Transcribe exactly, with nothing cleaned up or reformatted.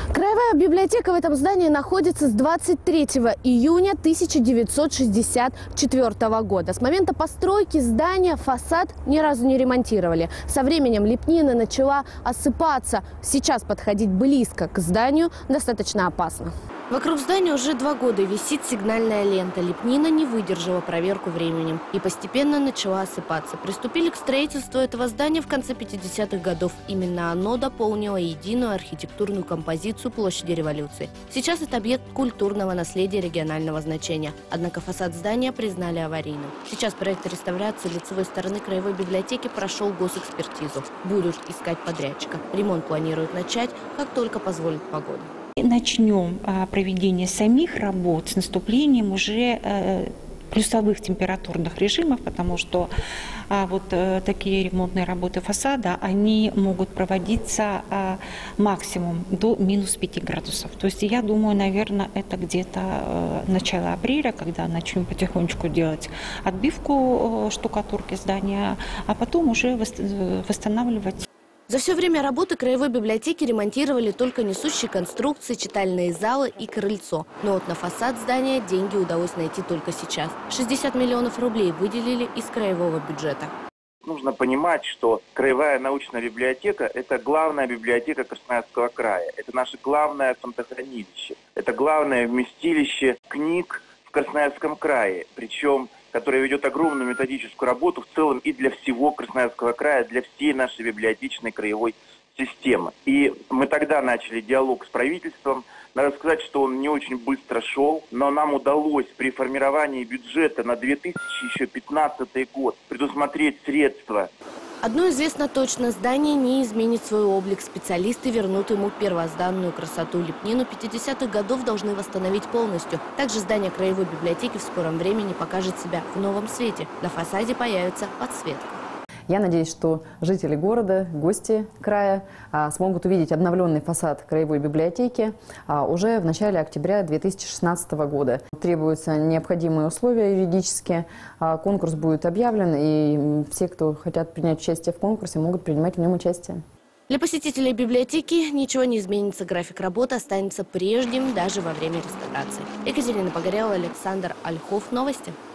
Краевая библиотека в этом здании находится с двадцать третьего июня тысяча девятьсот шестьдесят четвёртого года. С момента постройки здания фасад ни разу не ремонтировали. Со временем лепнина начала осыпаться. Сейчас подходить близко к зданию достаточно опасно. Вокруг здания уже два года висит сигнальная лента. Лепнина не выдержала проверку временем и постепенно начала осыпаться. Приступили к строительству этого здания в конце пятидесятых годов. Именно оно дополнило единую архитектурную композицию площади Революции. Сейчас это объект культурного наследия регионального значения. Однако фасад здания признали аварийным. Сейчас проект реставрации лицевой стороны Краевой библиотеки прошел госэкспертизу. Будут искать подрядчика. Ремонт планируют начать, как только позволит погода. Начнем проведение самих работ с наступлением уже плюсовых температурных режимов, потому что вот такие ремонтные работы фасада, они могут проводиться максимум до минус пяти градусов. То есть я думаю, наверное, это где-то начало апреля, когда начнем потихонечку делать отбивку штукатурки здания, а потом уже восстанавливать. За все время работы Краевой библиотеки ремонтировали только несущие конструкции, читальные залы и крыльцо. Но вот на фасад здания деньги удалось найти только сейчас. шестьдесят миллионов рублей выделили из краевого бюджета. Нужно понимать, что Краевая научная библиотека – это главная библиотека Красноярского края. Это наше главное фондохранилище. Это главное вместилище книг в Красноярском крае. Причем которая ведет огромную методическую работу в целом и для всего Красноярского края, для всей нашей библиотечной краевой системы. И мы тогда начали диалог с правительством. Надо сказать, что он не очень быстро шел, но нам удалось при формировании бюджета на две тысячи пятнадцатый год предусмотреть средства. Одно известно точно – здание не изменит свой облик. Специалисты вернут ему первозданную красоту. Лепнину пятидесятых годов должны восстановить полностью. Также здание Краевой библиотеки в скором времени покажет себя в новом свете. На фасаде появится подсветка. Я надеюсь, что жители города, гости края а, смогут увидеть обновленный фасад Краевой библиотеки а, уже в начале октября две тысячи шестнадцатого года. Требуются необходимые условия юридические. А, конкурс будет объявлен, и все, кто хотят принять участие в конкурсе, могут принимать в нем участие. Для посетителей библиотеки ничего не изменится. График работы останется прежним даже во время реставрации. Екатерина Погорелова, Александр Ольхов. Новости.